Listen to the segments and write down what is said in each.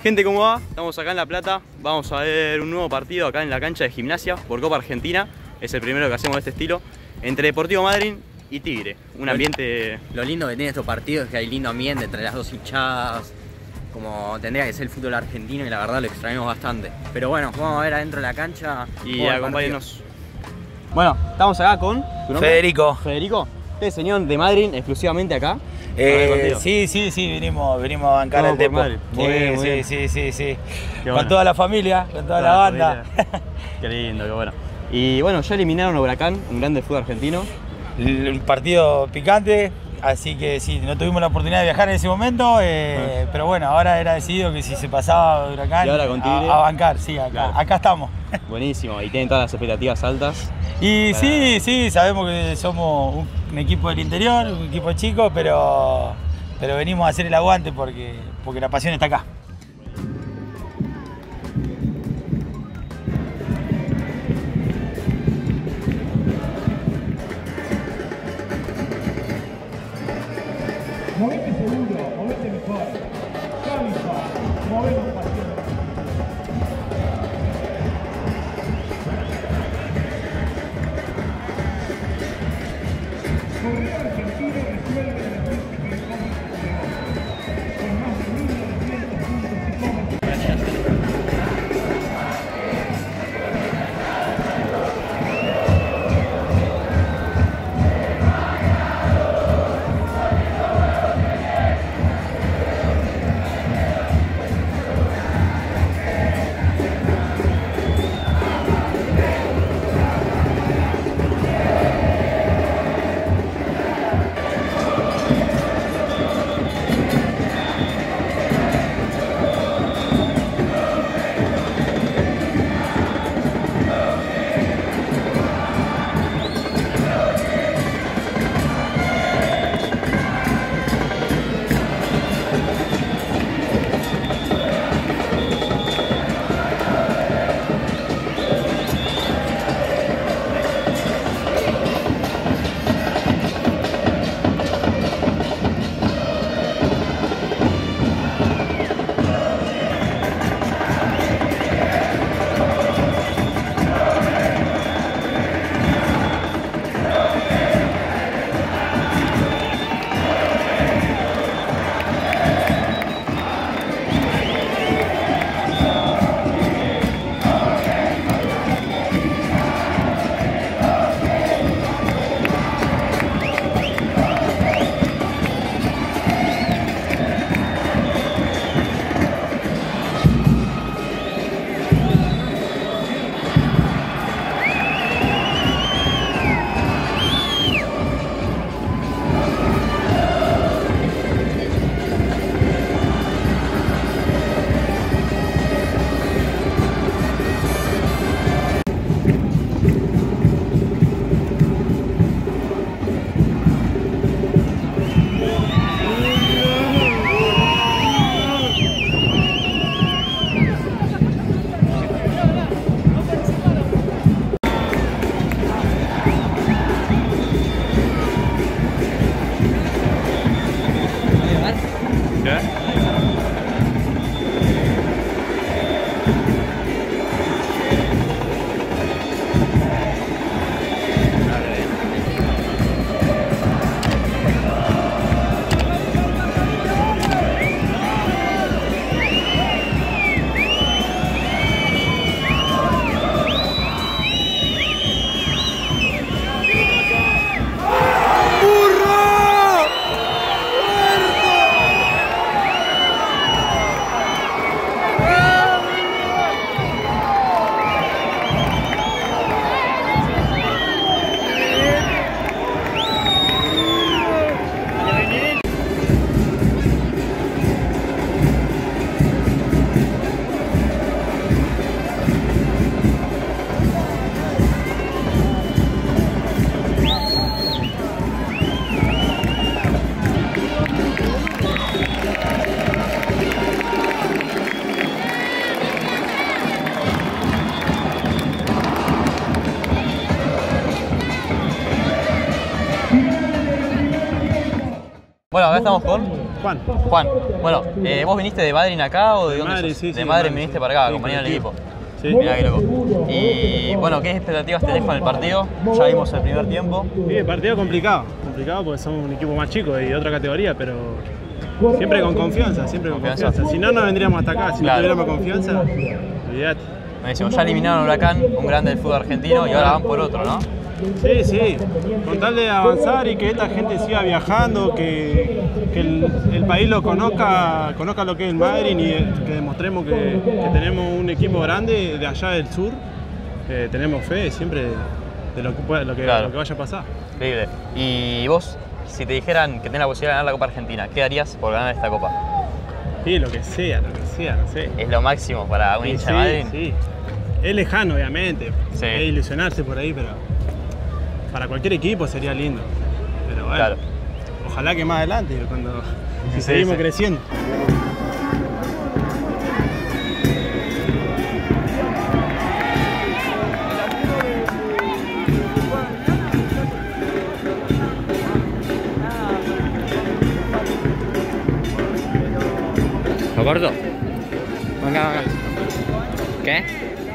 Gente, ¿cómo va? Estamos acá en La Plata. Vamos a ver un nuevo partido acá en la cancha de Gimnasia por Copa Argentina. Es el primero que hacemos de este estilo. Entre Deportivo Madryn y Tigre. Un ambiente... Lo lindo que tiene estos partidos es que hay lindo ambiente entre las dos hinchadas. Como tendría que ser el fútbol argentino y la verdad lo extrañamos bastante. Pero bueno, vamos a ver adentro de la cancha. Y acompáñenos. Bueno, estamos acá con... ¿tu nombre? Federico. Federico. Usted es señor de Madryn exclusivamente acá. Sí, venimos a bancar al Depo. Muy bien. Sí. Bueno. Con toda la familia, con toda la banda. Qué lindo, qué bueno. Y bueno, ya eliminaron a Huracán, un grande fútbol argentino. Un partido picante, así que sí, no tuvimos la oportunidad de viajar en ese momento, pero bueno, ahora era decidido que si se pasaba Huracán, y ahora con Tigre, a bancar, sí, acá, claro. Acá estamos. Buenísimo, y tienen todas las expectativas altas. Y sí, sabemos que somos un equipo del interior, un equipo chico, pero venimos a hacer el aguante porque la pasión está acá. Movete seguro, movete mejor. Cabify, movemos pasión. Correo Argentino resuelve la logística de cómics de hoy. Con más de 1.900 puntos de cómics. Bueno, acá estamos con Juan. Juan, bueno, ¿vos viniste de Madryn acá o de dónde Madryn, sos? sí, sí, de Madryn Madryn, viniste sí. para acá, Sí, compañero del equipo. Sí. Mirá qué loco. Y bueno, ¿qué expectativas tenés con el partido? Ya vimos el primer tiempo. Sí, el partido complicado porque somos un equipo más chico y de otra categoría, pero siempre con confianza, siempre con confianza. Si no, no vendríamos hasta acá, si Claro. no tuviéramos confianza, olvídate. Buenísimo, ya eliminaron a Huracán, un grande del fútbol argentino, y ahora van por otro, ¿no? Sí, con tal de avanzar y que esta gente siga viajando, que el país lo conozca lo que es el Madryn y que demostremos que tenemos un equipo grande de allá del sur, tenemos fe siempre de lo que Claro. vaya a pasar. Increíble. Y vos, si te dijeran que tenés la posibilidad de ganar la Copa Argentina, ¿qué harías por ganar esta Copa? Sí, lo que sea, no sé. Es lo máximo para un hincha de Madryn. Sí. Es lejano, obviamente, Sí. es ilusionarse por ahí, pero para cualquier equipo sería lindo. Pero bueno, Claro. ojalá que más adelante, si Sí, seguimos sí. creciendo. ¿Lo corto? Venga. ¿Qué?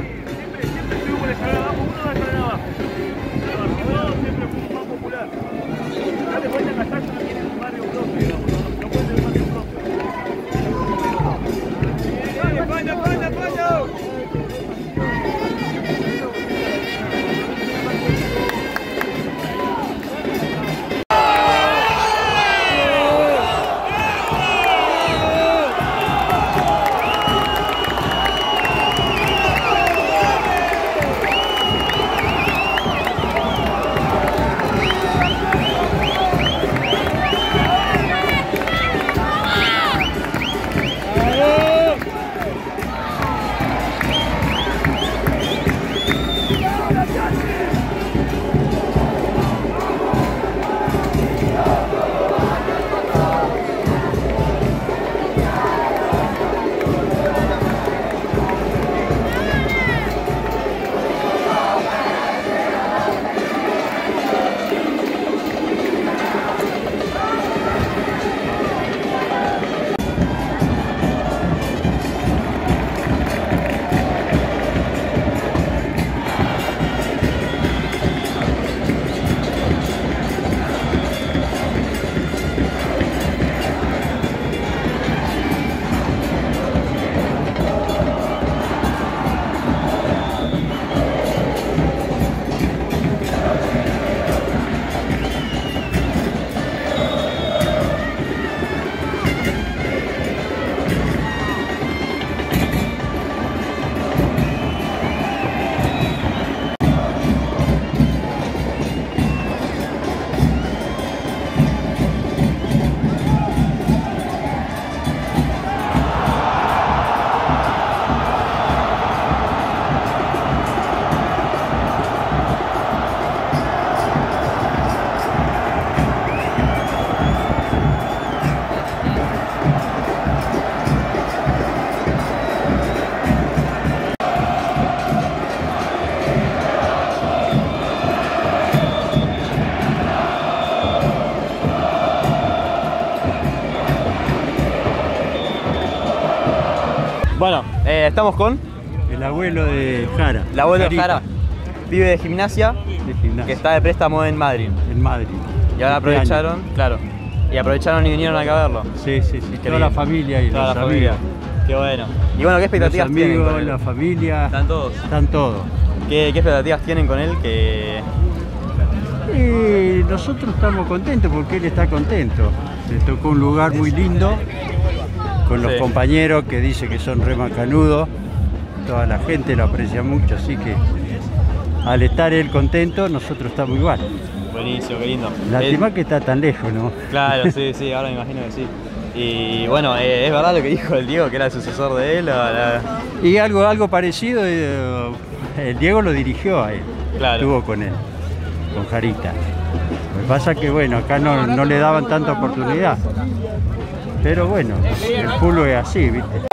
Bueno, estamos con El abuelo de Jara. el abuelo de Jarita, Jara, pibe de gimnasia, de gimnasia, que está de préstamo en Madryn. en Madrid. Y ahora aprovecharon, claro, y aprovecharon y vinieron acá a verlo. Sí. Qué Toda lindo. la familia y Toda los la familia. amigos. Qué bueno. Y bueno, ¿qué expectativas Los tienen amigos, con él? la familia, ¿Están todos? están todos. ¿Qué expectativas tienen con él? Y nosotros estamos contentos porque él está contento. Le tocó un lugar muy lindo, con los Sí. compañeros que dice que son re macanudos. Toda la gente lo aprecia mucho, así que al estar él contento, nosotros estamos igual. Buenísimo, qué lindo. Lástima que está tan lejos, ¿no? Claro, sí, ahora me imagino que sí. Y bueno, ¿es verdad lo que dijo el Diego, que era el sucesor de él? Y algo parecido, el Diego lo dirigió a él, Claro. estuvo con él, con Jarita. Lo que pasa que bueno, acá no le daban tanta oportunidad. Pero bueno, el fútbol es así, ¿viste?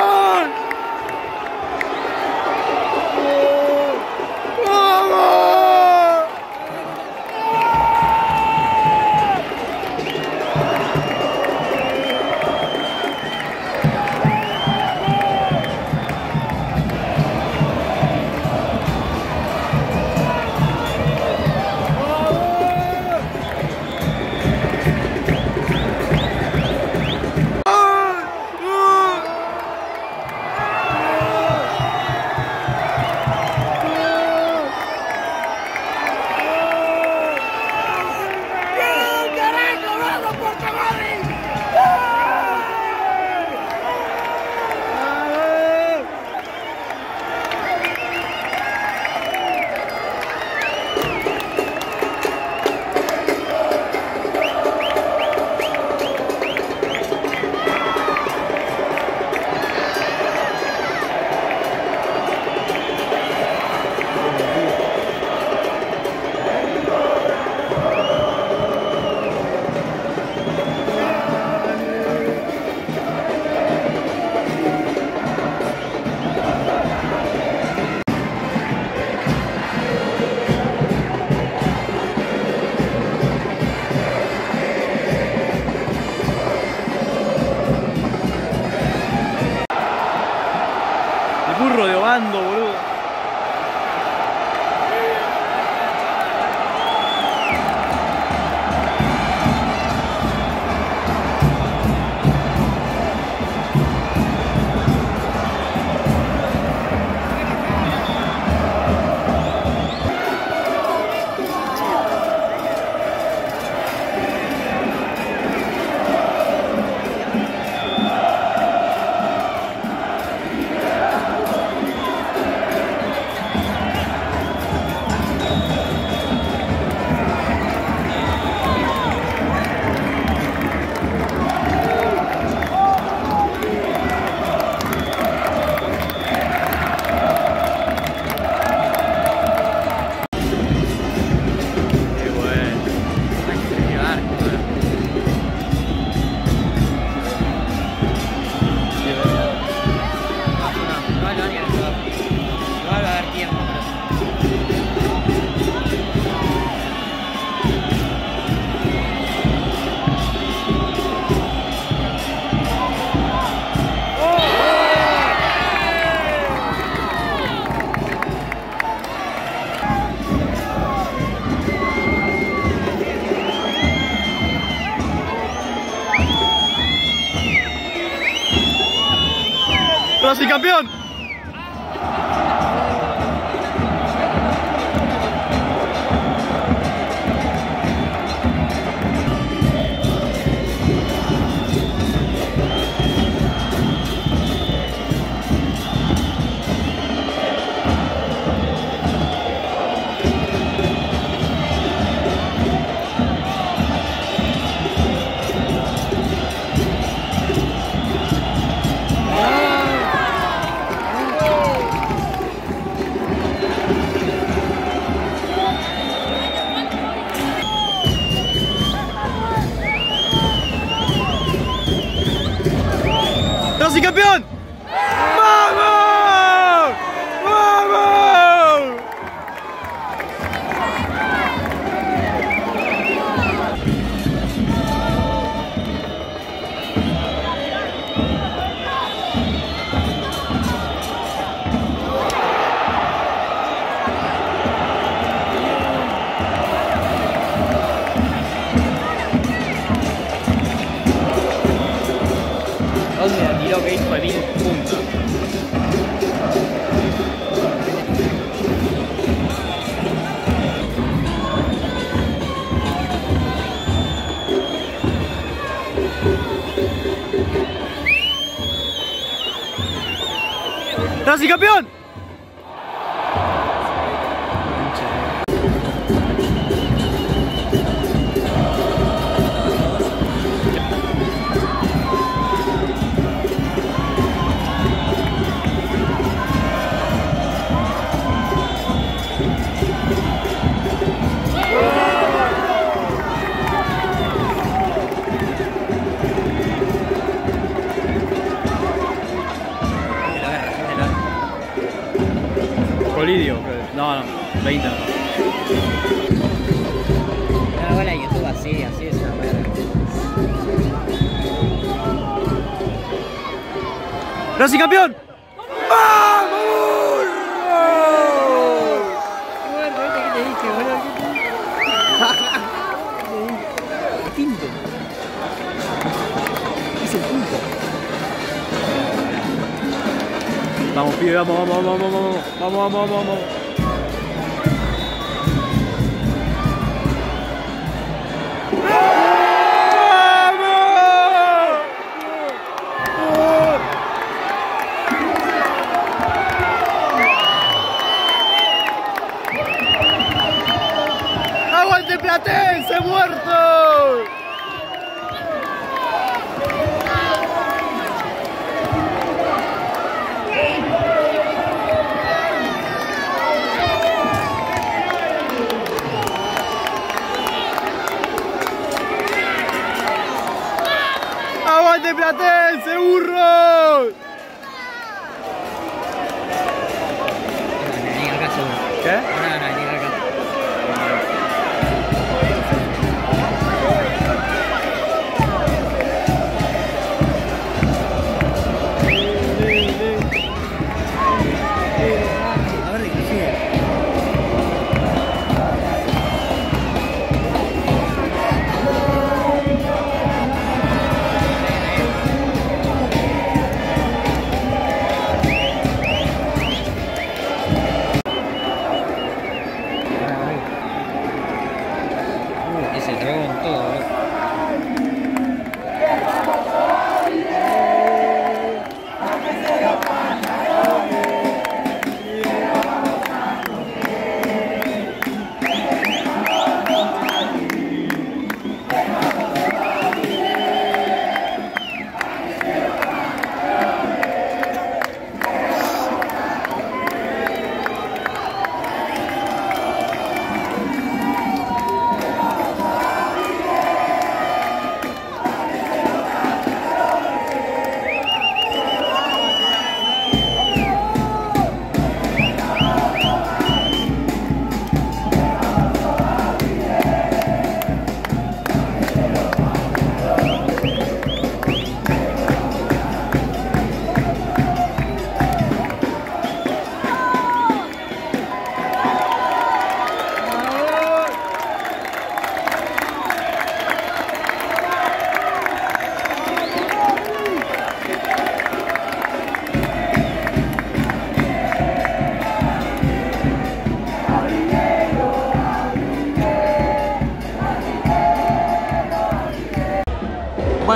burro de Obando, boludo. ¡Racing campeón! ¡Racing campeón! ¡Vamos! ¡Vamos! ¿Dónde la tiró que hizo el punto? ¡Racing campeón! Colidio, no, 20 no. No, bueno, YouTube así es una verga. ¡Racing campeón! ¡Vamos! Bueno, ¿qué te dije, boludo? Tinto. Es el punto. Vamos, pibe, vamos. ¡Aguante Platense, muerto! ¡Aguante Platense, burros! Ni acá seguro. ¿Qué? No, ni acá.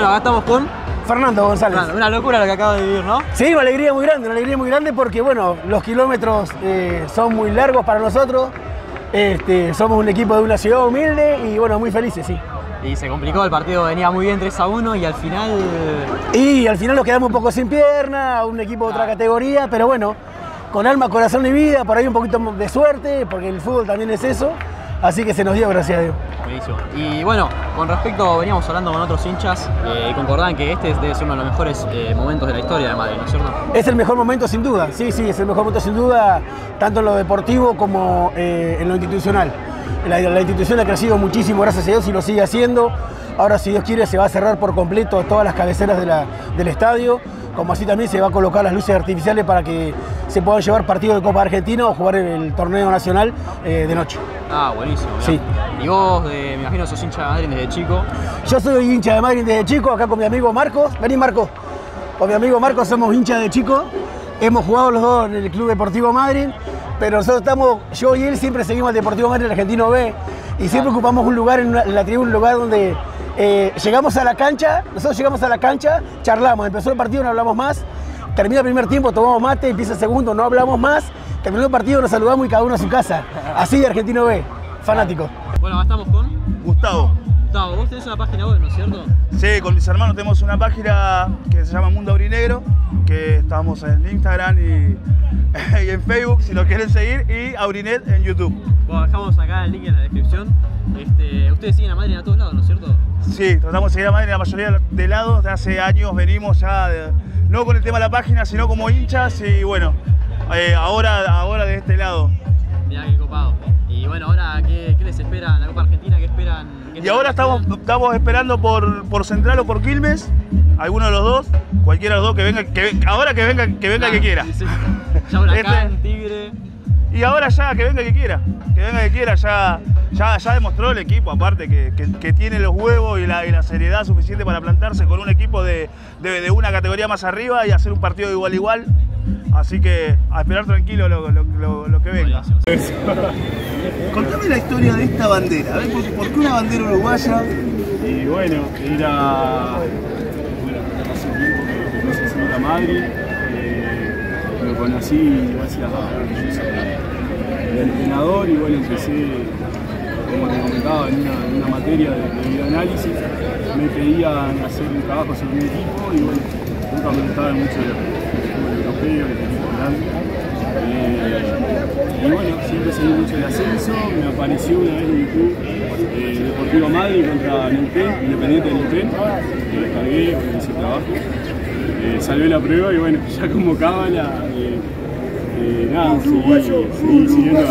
acá estamos con Fernando González. Fernando. Una locura lo que acabo de vivir, ¿no? Sí, una alegría muy grande porque, bueno, los kilómetros son muy largos para nosotros. Somos un equipo de una ciudad humilde y, bueno, muy felices, sí. Y se complicó, el partido venía muy bien 3-1 y al final... Y al final nos quedamos un poco sin pierna, un equipo de otra categoría, pero bueno, con alma, corazón y vida, por ahí un poquito de suerte, porque el fútbol también es eso, así que se nos dio, gracias a Dios. Buenísimo. Y bueno, con respecto, veníamos hablando con otros hinchas y concordaban que este debe ser uno de los mejores momentos de la historia de Madrid, ¿no es cierto? Es el mejor momento sin duda, sí, es el mejor momento sin duda, tanto en lo deportivo como en lo institucional. La institución ha crecido muchísimo, gracias a Dios, y lo sigue haciendo. Ahora, si Dios quiere, se va a cerrar por completo todas las cabeceras del estadio, como así también se va a colocar las luces artificiales para que se puedan llevar partidos de Copa Argentina o jugar en el torneo nacional de noche. Ah, buenísimo. Sí. Y vos, me imagino, sos hincha de Madrid desde chico. Yo soy hincha de Madrid desde chico, acá con mi amigo Marcos. Vení, Marcos. Con mi amigo Marcos somos hinchas de chico. Hemos jugado los dos en el Club Deportivo Madrid, pero nosotros yo y él siempre seguimos al Deportivo Madrid, el Argentino B, y siempre ocupamos un lugar en la tribuna, un lugar donde llegamos a la cancha, charlamos, empezó el partido, no hablamos más, termina el primer tiempo, tomamos mate, empieza el segundo, no hablamos más, terminó el partido, nos saludamos y cada uno a su casa. Así de Argentino B, fanático. Bueno, acá estamos con Gustavo. Gustavo, vos tenés una página web, ¿no es cierto? Sí, con mis hermanos tenemos una página que se llama Mundo Aurinegro, que estamos en Instagram y en Facebook si lo quieren seguir, y Aurinet en YouTube. Bueno, dejamos acá el link en la descripción. Ustedes siguen a Madrid a todos lados, ¿no es cierto? Sí, tratamos de seguir a Madrid en la mayoría de lados. De hace años venimos ya, no con el tema de la página, sino como hinchas, y bueno, ahora de este lado. Mirá qué copado. Y bueno, ahora, ¿qué les espera en la Copa Argentina? ¿Qué esperan? Y ahora estamos esperando por Central o por Quilmes, alguno de los dos, cualquiera de los dos que venga, que quiera. Sí. Ya Huracán, Tigre. Y ahora ya que venga que quiera, ya demostró el equipo, aparte que tiene los huevos y la seriedad suficiente para plantarse con un equipo de una categoría más arriba y hacer un partido de igual a igual. Así que a esperar tranquilo lo que venga. Contame la historia de esta bandera, ¿ves? ¿Por qué una bandera uruguaya? Y bueno, era hace tiempo que no se sienta Madrid. Lo conocí gracias al entrenador y bueno, empecé, como te comentaba, en una materia de videoanálisis. Me pedían hacer un trabajo sobre un equipo y bueno, nunca me gustaba mucho el europeo, el equipo grande. Y bueno, siempre seguí mucho el ascenso, me apareció una vez en YouTube Deportivo Madrid contra Neuquén, Independiente de Neuquén, lo descargué, hice trabajo, salvé la prueba y bueno, ya como cábala, nada, seguí siguiendo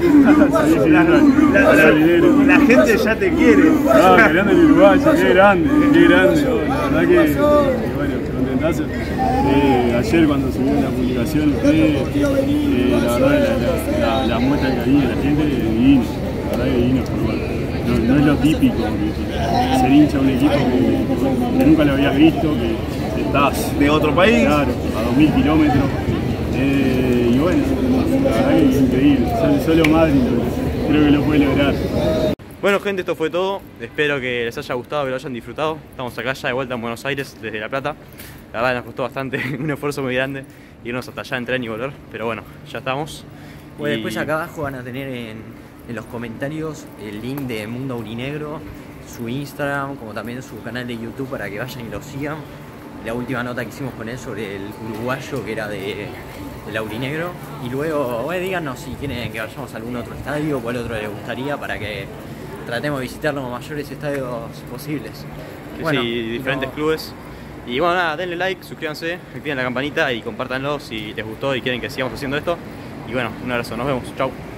la gente ya te quiere. No, queriendo el uruguayo, qué grande, la verdad que bueno, contentazo. Ayer cuando subieron la publicación la verdad la muestra de cariño de la gente es divino, la verdad que divino, pero bueno, no es lo típico, ser hincha de un equipo que nunca lo habías visto, que estás de otro país, claro, a 2000 kilómetros, y bueno, la verdad que es increíble, solo Madrid creo que lo puede lograr. Bueno gente, esto fue todo, espero que les haya gustado, que lo hayan disfrutado. Estamos acá ya de vuelta en Buenos Aires, desde La Plata. La verdad nos costó bastante, un esfuerzo muy grande irnos hasta allá en tren y volver, pero bueno, ya estamos. Bueno, después acá abajo van a tener en los comentarios el link de Mundo Aurinegro, su Instagram, como también su canal de YouTube para que vayan y lo sigan. La última nota que hicimos con él sobre el uruguayo que era del Aurinegro. Y luego, díganos si quieren que vayamos a algún otro estadio o cuál otro les gustaría para que tratemos de visitar los mayores estadios posibles. Bueno, sí, diferentes clubes. Y bueno, nada, denle like, suscríbanse, activen la campanita y compártanlo si les gustó y quieren que sigamos haciendo esto. Y bueno, un abrazo, nos vemos, chau.